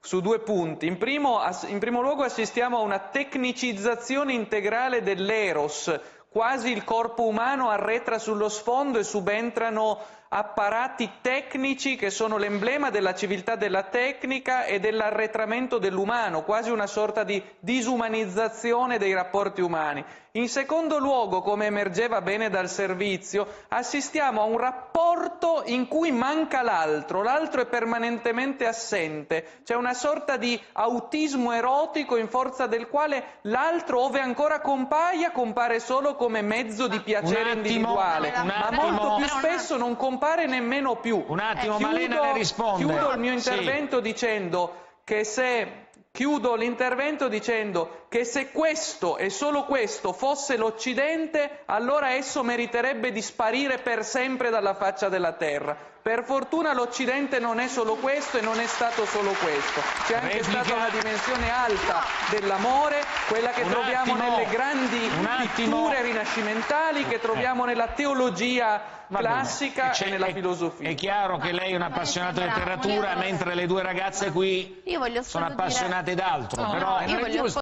su due punti. In primo luogo assistiamo a una tecnicizzazione integrale dell'eros, quasi il corpo umano arretra sullo sfondo e subentrano apparati tecnici che sono l'emblema della civiltà della tecnica e dell'arretramento dell'umano, quasi una sorta di disumanizzazione dei rapporti umani. In secondo luogo, come emergeva bene dal servizio, assistiamo a un rapporto in cui manca l'altro è permanentemente assente, c'è una sorta di autismo erotico in forza del quale l'altro, ove ancora compaia, compare solo come mezzo di piacere individuale, ma molto più spesso non compare nemmeno più. Un attimo, Malena ne risponde. Chiudo il mio intervento dicendo che se... Chiudo l'intervento dicendo che se questo e solo questo fosse l'Occidente, allora esso meriterebbe di sparire per sempre dalla faccia della terra. Per fortuna l'Occidente non è solo questo e non è stato solo questo. C'è anche stata una dimensione alta dell'amore, quella che troviamo nelle grandi pitture rinascimentali, che troviamo nella teologia classica e nella filosofia. È chiaro che lei è un appassionato di letteratura, mentre le due ragazze qui sono appassionate d'altro.